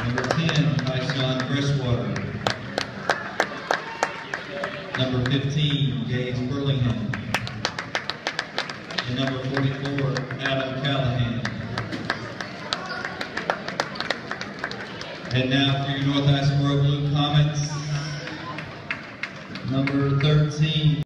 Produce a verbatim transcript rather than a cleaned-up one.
Number ten, Tyson Freshwater. Number fifteen, Gage Burlingham. And number forty-four, Adam Callahan. And now for your North Islesboro Blue Comets, number thirteen.